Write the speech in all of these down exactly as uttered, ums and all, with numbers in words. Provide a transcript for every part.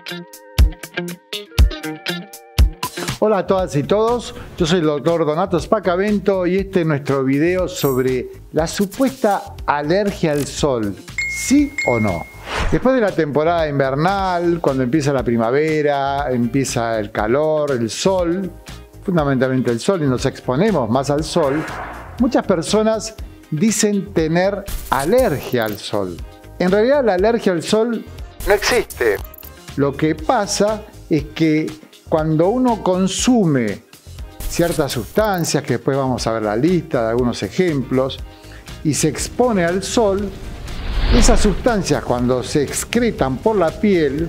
Hola a todas y todos, yo soy el doctor Donato Spacavento y este es nuestro video sobre la supuesta alergia al sol, ¿sí o no? Después de la temporada invernal, cuando empieza la primavera, empieza el calor, el sol, fundamentalmente el sol, y nos exponemos más al sol, muchas personas dicen tener alergia al sol. En realidad la alergia al sol no existe. Lo que pasa es que cuando uno consume ciertas sustancias, que después vamos a ver la lista de algunos ejemplos, y se expone al sol, esas sustancias cuando se excretan por la piel,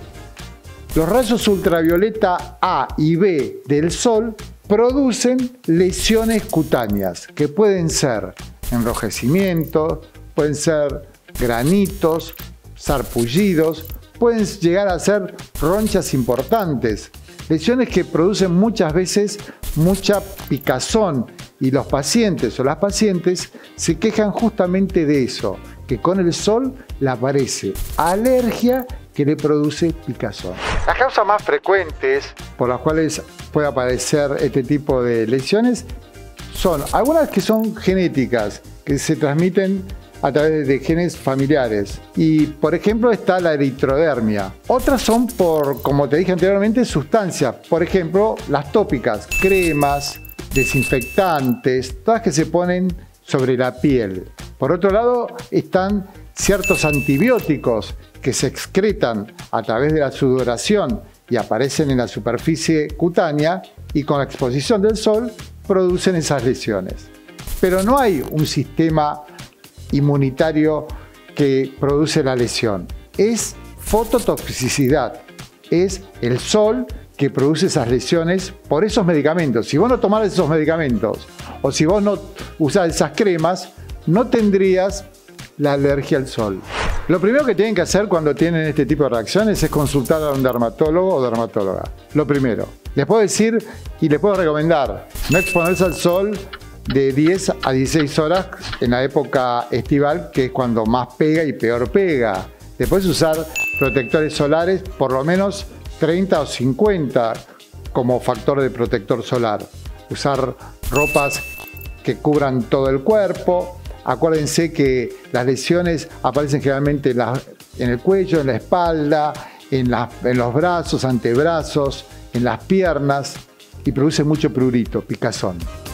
los rayos ultravioleta A y B del sol producen lesiones cutáneas, que pueden ser enrojecimientos, pueden ser granitos, sarpullidos, pueden llegar a ser ronchas importantes. Lesiones que producen muchas veces mucha picazón y los pacientes o las pacientes se quejan justamente de eso, que con el sol le aparece alergia que le produce picazón. Las causas más frecuentes por las cuales puede aparecer este tipo de lesiones son algunas que son genéticas, que se transmiten a través de genes familiares. Y por ejemplo está la eritrodermia. Otras son por, como te dije anteriormente, sustancias. Por ejemplo, las tópicas, cremas, desinfectantes, todas que se ponen sobre la piel. Por otro lado están ciertos antibióticos que se excretan a través de la sudoración y aparecen en la superficie cutánea y con la exposición del sol producen esas lesiones. Pero no hay un sistema inmunitario que produce la lesión. Es fototoxicidad, es el sol que produce esas lesiones por esos medicamentos. Si vos no tomás esos medicamentos o si vos no usás esas cremas, no tendrías la alergia al sol. Lo primero que tienen que hacer cuando tienen este tipo de reacciones es consultar a un dermatólogo o dermatóloga. Lo primero. Les puedo decir y les puedo recomendar no exponerse al sol de diez a dieciséis horas en la época estival, que es cuando más pega y peor pega. Después usar protectores solares, por lo menos treinta o cincuenta como factor de protector solar. Usar ropas que cubran todo el cuerpo. Acuérdense que las lesiones aparecen generalmente en, la, en el cuello, en la espalda, en, la, en los brazos, antebrazos, en las piernas y producen mucho prurito, picazón.